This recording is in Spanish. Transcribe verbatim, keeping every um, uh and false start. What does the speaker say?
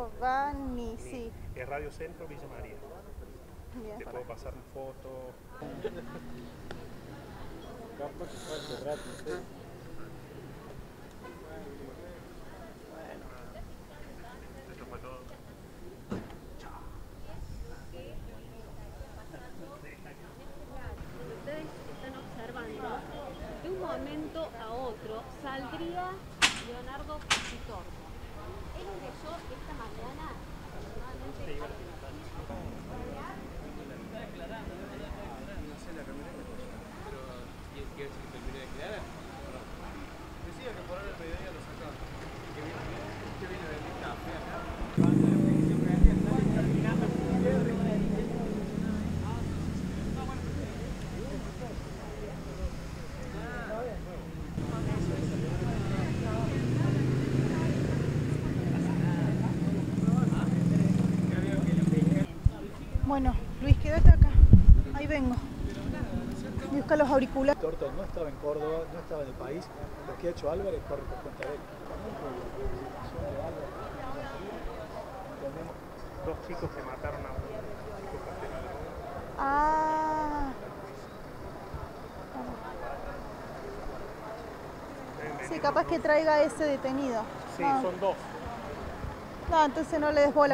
Giovanni, sí. Es Radio Centro, Villa María. Bien. Te puedo pasar una foto. Capaz que fue hace rato, no sé. Bueno, esto fue todo. Ustedes están observando, de un momento a otro saldría Leonardo Pitorno. Él ingresó esta mañana aproximadamente a... No sé la camioneta, pero ¿quiere decir que terminé de declarar? Decía que por ahora el mediodía lo sacaba. Que viene, que viene a vender café acá. Cuando la petición que había estaba terminando el cierre. Bueno, Luis, quédate acá. Ahí vengo. Busca los auriculares. Torto no estaba en Córdoba, no estaba en el país. Lo que ha hecho Álvarez corre por cuenta de él. Dos chicos que mataron a un chico cartero de droga. Ah. Sí, capaz que traiga ese detenido. Sí, No. son dos. No, entonces no le des bola.